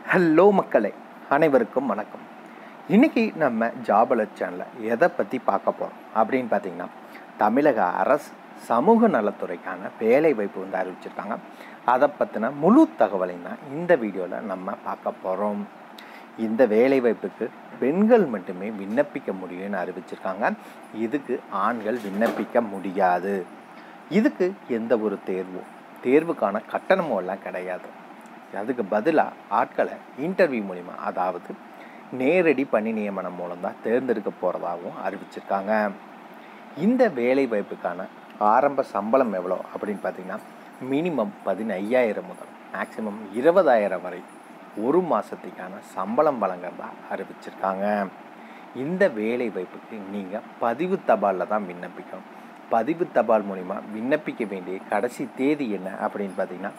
Hello மக்களே, அனைவருக்கும் வணக்கம். இன்றைக்கி நம்ம ஜாபல சேனலில் எதை பற்றி பார்க்க போகிறோம் அப்படின்னு பார்த்திங்கன்னா, தமிழக அரசு சமூக நலத்துறைக்கான வேலை வாய்ப்பு வந்து அறிவிச்சிருக்காங்க. அதை பற்றின முழு தகவலையும் தான் இந்த வீடியோவில் நம்ம பார்க்க போகிறோம். இந்த வேலை வாய்ப்புக்கு பெண்கள் மட்டுமே விண்ணப்பிக்க முடியும்னு அறிவிச்சிருக்காங்க. இதுக்கு ஆண்கள் விண்ணப்பிக்க முடியாது. இதுக்கு எந்த ஒரு தேர்வுக்கான கட்டணமும் எல்லாம் கிடையாது. அதுக்கு பதிலாக ஆட்களை இன்டர்வியூ மூலிமா, அதாவது நேரடி பணி நியமனம் மூலம் தான் தேர்ந்தெடுக்க போகிறதாகவும் அறிவிச்சிருக்காங்க. இந்த வேலை வாய்ப்புக்கான ஆரம்ப சம்பளம் எவ்வளோ அப்படின்னு பார்த்திங்கன்னா, மினிமம் 15,000 முதல் மேக்ஸிமம் 20,000 வரை ஒரு மாதத்துக்கான சம்பளம் வழங்குறதா அறிவிச்சிருக்காங்க. இந்த வேலை வாய்ப்புக்கு நீங்கள் பதிவு தபாலில் தான் விண்ணப்பிக்கணும். பதிவு தபால் மூலிமா விண்ணப்பிக்க வேண்டிய கடைசி தேதி என்ன அப்படின்னு பார்த்திங்கன்னா,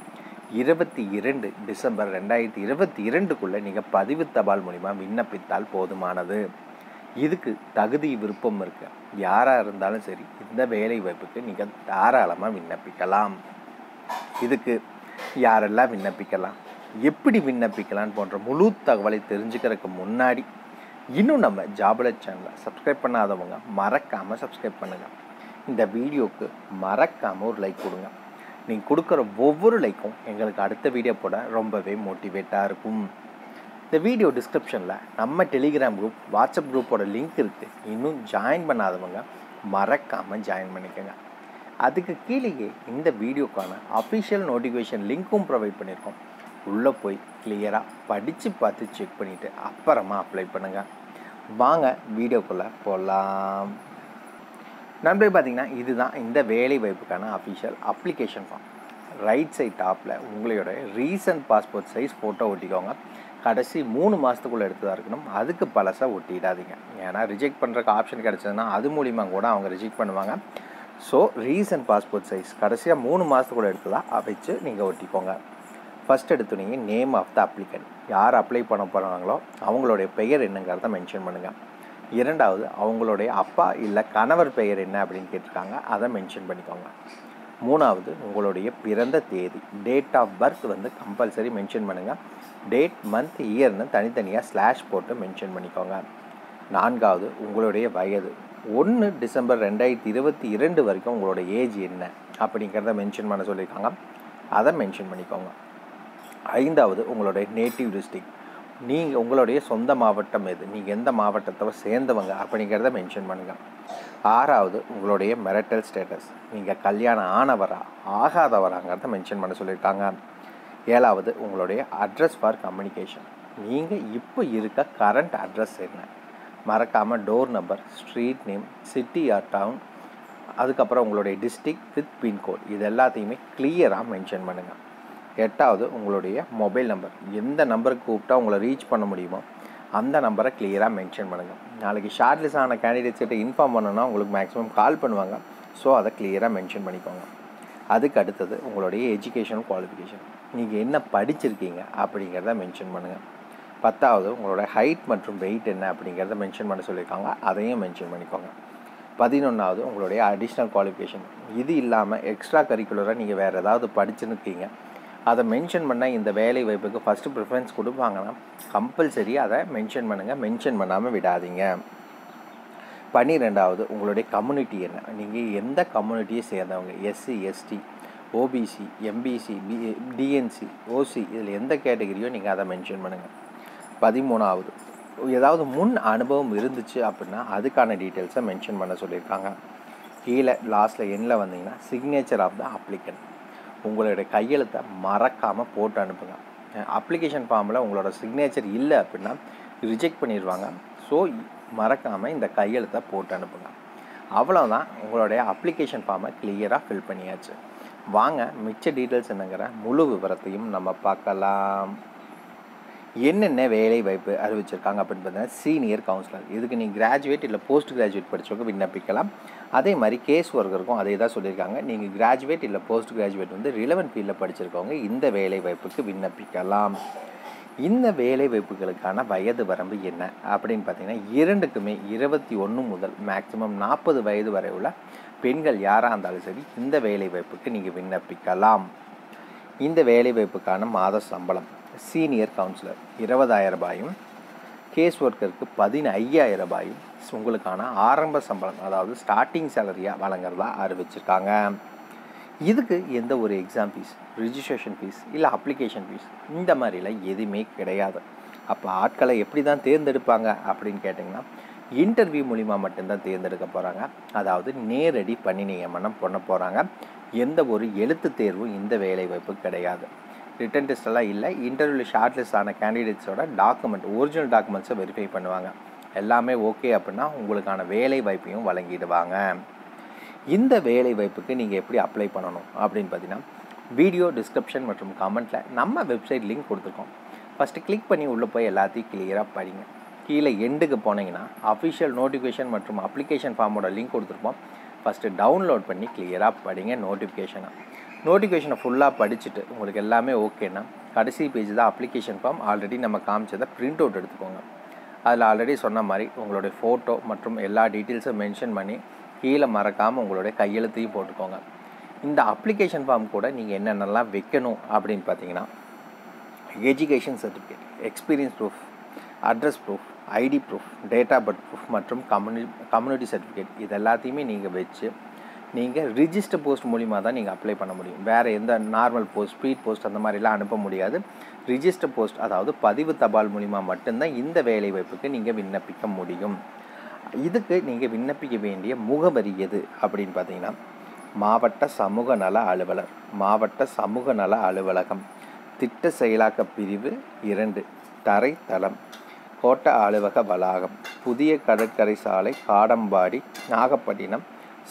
22 டிசம்பர் 2022 நீங்கள் பதிவு தபால் மூலிமா விண்ணப்பித்தால் போதுமானது. இதுக்கு தகுதி விருப்பம் இருக்கு. யாராக இருந்தாலும் சரி, இந்த வேலை வாய்ப்புக்கு நீங்கள் தாராளமாக விண்ணப்பிக்கலாம். இதுக்கு யாரெல்லாம் விண்ணப்பிக்கலாம், எப்படி விண்ணப்பிக்கலாம் போன்ற முழு தகவலை தெரிஞ்சுக்கிறதுக்கு முன்னாடி இன்னும் நம்ம ஜாபல சேனலை சப்ஸ்கிரைப் பண்ணாதவங்க மறக்காமல் சப்ஸ்கிரைப் பண்ணுங்கள். இந்த வீடியோவுக்கு மறக்காமல் ஒரு லைக் கொடுங்க. நீங்கள் கொடுக்குற ஒவ்வொரு லைக்கும் எங்களுக்கு அடுத்த வீடியோ போட ரொம்பவே மோட்டிவேட்டாக இருக்கும். இந்த வீடியோ டிஸ்கிரிப்ஷனில் நம்ம டெலிகிராம் குரூப், வாட்ஸ்அப் குரூப்போட லிங்க் இருக்குது. இன்னும் ஜாயின் பண்ணாதவங்க மறக்காமல் ஜாயின் பண்ணிக்கோங்க. அதுக்கு கீழேயே இந்த வீடியோக்கான அஃபிஷியல் நோட்டிஃபிகேஷன் லிங்க்கும் ப்ரொவைட் பண்ணியிருக்கோம். உள்ளே போய் கிளியராக படித்து பார்த்து செக் பண்ணிவிட்டு அப்புறமா அப்ளை பண்ணுங்கள். வாங்க வீடியோக்குள்ளே போகலாம். நண்பர்களே, பார்த்திங்கன்னா இதுதான் இந்த வேலை வாய்ப்புக்கான official application form. Right side டாப்பில் உங்களோட ரீசன்ட் பாஸ்போர்ட் சைஸ் ஃபோட்டோ ஒட்டிக்கோங்க. கடைசி 3 மாதத்துக்குள்ளே எடுத்ததாக இருக்கணும். அதுக்கு பழசாக ஒட்டிடாதீங்க. ஏன்னா ரிஜெக்ட் பண்ணுறக்கு ஆப்ஷன் கிடச்சதுன்னா அது மூலிமா கூட அவங்க ரிஜெக்ட் பண்ணுவாங்க. ஸோ ரீசன்ட் பாஸ்போர்ட் சைஸ் கடைசியாக 3 மாதத்துக்குள்ளே எடுத்ததாக வச்சு நீங்கள் ஒட்டிக்கோங்க. ஃபஸ்ட் எடுத்து நீங்கள் நேம் ஆஃப் த அப்ளிகன்ட், யார் அப்ளை பண்ண போகிறாங்களோ அவங்களுடைய பெயர் என்னங்கிறத மென்ஷன் பண்ணுங்கள். இரண்டாவது, அவங்களுடைய அப்பா இல்லை கணவர் பெயர் என்ன அப்படின்னு கேட்டிருக்காங்க, அதை மென்ஷன் பண்ணிக்கோங்க. மூணாவது, உங்களுடைய பிறந்த தேதி, டேட் ஆஃப் பர்த் வந்து கம்பல்சரி மென்ஷன் பண்ணுங்கள். டேட், மந்த், இயர்னு தனித்தனியாக ஸ்லாஷ் போட்டு மென்ஷன் பண்ணிக்கோங்க. நான்காவது, உங்களுடைய வயது 1 டிசம்பர் 2022 வரைக்கும் உங்களுடைய ஏஜ் என்ன அப்படிங்கிறத மென்ஷன் பண்ண சொல்லியிருக்காங்க, அதை மென்ஷன் பண்ணிக்கோங்க. ஐந்தாவது, உங்களுடைய நேட்டிவ் டிஸ்ட்ரிக்ட், நீங்கள் உங்களுடைய சொந்த மாவட்டம் எது, நீங்கள் எந்த மாவட்டத்தை சேர்ந்தவங்க அப்படிங்கிறத மென்ஷன் பண்ணுங்கள். ஆறாவது, உங்களுடைய மெரிட்டல் ஸ்டேட்டஸ், நீங்கள் கல்யாணம் ஆனவரா ஆகாதவராங்கிறத மென்ஷன் பண்ண சொல்லியிருக்காங்க. ஏழாவது, உங்களுடைய அட்ரஸ் ஃபார் கம்யூனிகேஷன், நீங்கள் இப்போ இருக்க கரண்ட் அட்ரஸ் என்ன, மறக்காமல் door number, street name, city or town, அதுக்கப்புறம் உங்களுடைய டிஸ்ட்ரிக்ட் வித் பின்கோட், இது எல்லாத்தையுமே கிளியராக மென்ஷன் பண்ணுங்கள். எட்டாவது, உங்களுடைய மொபைல் நம்பர், எந்த நம்பருக்கு கூப்பிட்டா உங்களை ரீச் பண்ண முடியுமோ அந்த நம்பரை கிளியராக மென்ஷன் பண்ணுங்கள். நாளைக்கு ஷார்ட் லிஸ்ட் ஆன கேண்டிடேட்ஸ் கிட்ட இன்ஃபார்ம் பண்ணணும்னா உங்களுக்கு மேக்ஸிமம் கால் பண்ணுவாங்க. ஸோ அதை கிளியராக மென்ஷன் பண்ணிக்கோங்க. அதுக்கு அடுத்தது, உங்களுடைய எஜுகேஷன் குவாலிஃபிகேஷன், நீங்கள் என்ன படிச்சிருக்கீங்க அப்படிங்கிறத மென்ஷன் பண்ணுங்கள். பத்தாவது, உங்களோட ஹைட் மற்றும் வெயிட் என்ன அப்படிங்கிறத மென்ஷன் பண்ண சொல்லியிருக்காங்க, அதையும் மென்ஷன் பண்ணிக்கோங்க. 11வது, உங்களுடைய அடிஷ்னல் குவாலிஃபிகேஷன், இது இல்லாமல் எக்ஸ்ட்ரா கரிக்குலராக நீங்கள் வேறு ஏதாவது படிச்சுருக்கீங்க, அதை மென்ஷன் பண்ணால் இந்த வேலை வாய்ப்புக்கு ஃபஸ்ட்டு ப்ரிஃபரன்ஸ் கொடுப்பாங்கன்னா கம்பல்சரி அதை மென்ஷன் பண்ணுங்கள். மென்ஷன் பண்ணாமல் விடாதீங்க. 12வது, உங்களுடைய கம்யூனிட்டி என்ன, நீங்கள் எந்த கம்யூனிட்டியை சேர்ந்தவங்க, SC, ST, OBC, MBC, DNC, OC, இதில் எந்த கேட்டகரியோ நீங்கள் அதை மென்ஷன் பண்ணுங்கள். 13வது, ஏதாவது முன் அனுபவம் இருந்துச்சு அப்படின்னா அதுக்கான டீட்டெயில்ஸை மென்ஷன் பண்ண சொல்லியிருக்காங்க. கீழே லாஸ்ட்டில் எண்ணில் வந்தீங்கன்னா சிக்னேச்சர் ஆஃப் த அப்ளிகன்ட், உங்களுடைய கையெழுத்தை மறக்காமல் போட்டு அனுப்புங்க. அப்ளிகேஷன் ஃபார்மில் உங்களோட சிக்னேச்சர் இல்லை அப்படின்னா ரிஜெக்ட் பண்ணிடுவாங்க. ஸோ மறக்காமல் இந்த கையெழுத்தை போட்டு அனுப்புங்க. அவ்வளோதான், உங்களுடைய அப்ளிகேஷன் ஃபார்மை கிளியராக ஃபில் பண்ணியாச்சு. வாங்க மிச்ச டீட்டெயில்ஸ் என்னங்கிற முழு விவரத்தையும் நம்ம பார்க்கலாம். என்னென்ன வேலை வாய்ப்பு அறிவிச்சிருக்காங்க அப்படின்னு பார்த்தீங்கன்னா, சீனியர் கவுன்சிலர், இதுக்கு நீங்கள் கிராஜுவேட் இல்லை போஸ்ட் கிராஜுவேட் படித்தவங்க விண்ணப்பிக்கலாம். அதே மாதிரி கேஸ் ஒர்க்கருக்கும் அதே தான் சொல்லியிருக்காங்க. நீங்கள் கிராஜுவேட் இல்லை போஸ்ட் கிராஜுவேட் வந்து ரிலவெண்ட் ஃபீல்டில் படிச்சிருக்கவங்க இந்த வேலை வாய்ப்புக்கு விண்ணப்பிக்கலாம். இந்த வேலை வாய்ப்புகளுக்கான வயது வரம்பு என்ன அப்படின்னு பார்த்தீங்கன்னா, இரண்டுக்குமே 21 முதல் மேக்ஸிமம் 40 வயது வரை உள்ள பெண்கள் யாராக இருந்தாலும் சரி இந்த வேலை வாய்ப்புக்கு நீங்கள் விண்ணப்பிக்கலாம். இந்த வேலை வாய்ப்புக்கான மாத சம்பளம் சீனியர் கவுன்சிலர் 20,000 ரூபாயும், கேஸ் ஒர்க்கருக்கு 15,000 ரூபாயும் உங்களுக்கான ஆரம்ப சம்பளம், அதாவது ஸ்டார்டிங் சேலரியாக வழங்குறதா அறிவிச்சிருக்காங்க. இதுக்கு எந்த ஒரு எக்ஸாம் ஃபீஸ், ரிஜிஸ்ட்ரேஷன் ஃபீஸ் இல்லை அப்ளிகேஷன் ஃபீஸ் இந்த மாதிரிலாம் எதுவுமே கிடையாது. அப்போ ஆட்களை எப்படி தான் தேர்ந்தெடுப்பாங்க அப்படின்னு கேட்டிங்கன்னா, இன்டர்வியூ மூலிமா மட்டும்தான் தேர்ந்தெடுக்க போகிறாங்க. அதாவது நேரடி பணி நியமனம் பண்ண போகிறாங்க. எந்த ஒரு எழுத்து தேர்வும் இந்த வேலைவாய்ப்பு கிடையாது. ரிட்டன் டெஸ்ட்டெல்லாம் இல்லை. இன்டர்வியூவில் ஷார்ட் லிஸ்ட் ஆன கேண்டிடேட்ஸோட டாக்குமெண்ட், ஒரிஜினல் டாக்குமெண்ட்ஸை வெரிஃபை பண்ணுவாங்க. எல்லாமே ஓகே அப்படின்னா உங்களுக்கான வேலை வாய்ப்பையும் வழங்கிடுவாங்க. இந்த வேலை வாய்ப்புக்கு நீங்கள் எப்படி அப்ளை பண்ணணும் அப்படின்னு பார்த்தீங்கன்னா, வீடியோ டிஸ்கிரிப்ஷன் மற்றும் கமெண்ட்டில் நம்ம வெப்சைட் லிங்க் கொடுத்துருக்கோம். ஃபஸ்ட்டு கிளிக் பண்ணி உள்ளே போய் எல்லாத்தையும் கிளியராக படிங்க. கீழே எண்டுக்கு போனீங்கன்னா அஃபிஷியல் நோட்டிஃபிகேஷன் மற்றும் அப்ளிகேஷன் ஃபார்மோட லிங்க் கொடுத்துருப்போம். ஃபஸ்ட்டு டவுன்லோட் பண்ணி கிளியராக படிங்க. நோட்டிஃபிகேஷனை ஃபுல்லாக படிச்சுட்டு உங்களுக்கு எல்லாமே ஓகேன்னா கடைசி பேஜ் தான் அப்ளிகேஷன் ஃபார்ம். ஆல்ரெடி நம்ம காமிச்சதை பிரிண்ட் அவுட் எடுத்துக்கோங்க. அதில் ஆல்ரெடி சொன்ன மாதிரி உங்களுடைய ஃபோட்டோ மற்றும் எல்லா டீட்டெயில்ஸும் மென்ஷன் பண்ணி கீழே மறக்காமல் உங்களுடைய கையெழுத்தையும் போட்டுக்கோங்க. இந்த அப்ளிகேஷன் ஃபார்ம் கூட நீங்கள் என்னென்னலாம் வைக்கணும் அப்படின்னு பார்த்தீங்கன்னா, education certificate, experience proof, address proof, ID proof, date of birth proof மற்றும் கம்யூனிட்டி சர்டிஃபிகேட் இது எல்லாத்தையுமே நீங்கள் வச்சு நீங்கள் ரிஜிஸ்டர் போஸ்ட் மூலிமா தான் நீங்கள் அப்ளை பண்ண முடியும். வேறு எந்த நார்மல் போஸ்ட், ஸ்பீட் போஸ்ட் அந்த மாதிரிலாம் அனுப்ப முடியாது. ரிஜிஸ்டர் போஸ்ட், அதாவது பதிவு தபால் மூலிமா மட்டும்தான் இந்த வேலைவாய்ப்புக்கு நீங்கள் விண்ணப்பிக்க முடியும். இதுக்கு நீங்கள் விண்ணப்பிக்க வேண்டிய முகவரி எது அப்படின்னு பார்த்தீங்கன்னா, மாவட்ட சமூக நல அலுவலர், மாவட்ட சமூக நல அலுவலகம், திட்ட செயலாக்க பிரிவு 2, தரைத்தளம், கோட்ட அலுவலக வளாகம், புதிய கடற்கரை சாலை, காடம்பாடி, நாகப்பட்டினம்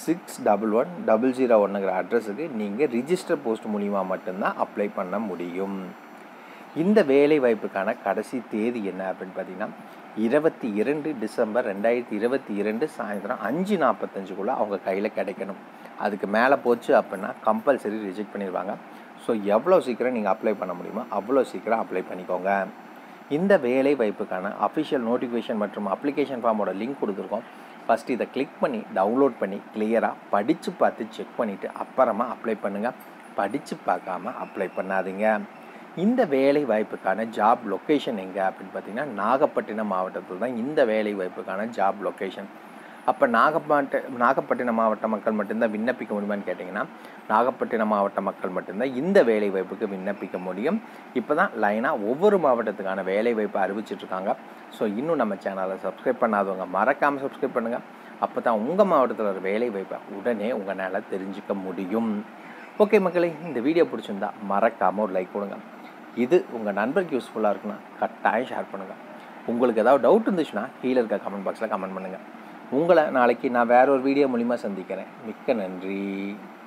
611001ங்கிற அட்ரஸுக்கு நீங்கள் ரிஜிஸ்டர் போஸ்ட் மூலிமா மட்டும்தான் அப்ளை பண்ண முடியும். இந்த வேலை வாய்ப்புக்கான கடைசி தேதி என்ன அப்படின்னு பார்த்தீங்கன்னா, 22 டிசம்பர் 2022 சாயந்தரம் 5:45 அவங்க கையில் கிடைக்கணும். அதுக்கு மேலே போச்சு அப்படின்னா கம்பல்சரி ரிஜெக்ட் பண்ணிடுவாங்க. ஸோ எவ்வளோ சீக்கிரம் நீங்கள் அப்ளை பண்ண முடியுமோ அவ்வளோ சீக்கிரம் அப்ளை பண்ணிக்கோங்க. இந்த வேலை வாய்ப்புக்கான அஃபிஷியல் நோட்டிஃபிகேஷன் மற்றும் அப்ளிகேஷன் ஃபார்மோட லிங்க் கொடுத்துருக்கோம். ஃபஸ்ட்டு இதை கிளிக் பண்ணி டவுன்லோட் பண்ணி கிளியராக படித்து பார்த்து செக் பண்ணிவிட்டு அப்புறமா அப்ளை பண்ணுங்கள். படித்து பார்க்காம அப்ளை பண்ணாதீங்க. இந்த வேலை வாய்ப்புக்கான ஜாப் லொக்கேஷன் எங்கே அப்படின்னு பார்த்தீங்கன்னா, நாகப்பட்டினம் மாவட்டத்தில் தான் இந்த வேலை வாய்ப்புக்கான ஜாப் லொக்கேஷன். அப்போ நாகப்பட்டினம் மாவட்ட மக்கள் மட்டும்தான் விண்ணப்பிக்க முடியுமான்னு கேட்டிங்கன்னா, நாகப்பட்டினம் மாவட்ட மக்கள் மட்டும்தான் இந்த வேலை வாய்ப்புக்கு விண்ணப்பிக்க முடியும். இப்போ தான் லைனாக ஒவ்வொரு மாவட்டத்துக்கான வேலை வாய்ப்பை அறிவிச்சிட்ருக்காங்க. ஸோ இன்னும் நம்ம சேனலை சப்ஸ்கிரைப் பண்ணாதவங்க மறக்காமல் சப்ஸ்கிரைப் பண்ணுங்கள். அப்போ தான் உங்கள் மாவட்டத்தில் ஒரு வேலை வாய்ப்பை உடனே உங்களால் தெரிஞ்சிக்க முடியும். ஓகே மக்களே, இந்த வீடியோ பிடிச்சிருந்தா மறக்காமல் ஒரு லைக் கொடுங்க. இது உங்கள் நண்பருக்கு யூஸ்ஃபுல்லாக இருக்குன்னா கட்டாயம் ஷேர் பண்ணுங்கள். உங்களுக்கு ஏதாவது டவுட் இருந்துச்சுன்னா கீழே இருக்க கமெண்ட் பாக்ஸில் கமெண்ட் பண்ணுங்கள். உங்களை நாளைக்கு நான் வேற ஒரு வீடியோ மூலிமா சந்திக்கிறேன். மிக்க நன்றி.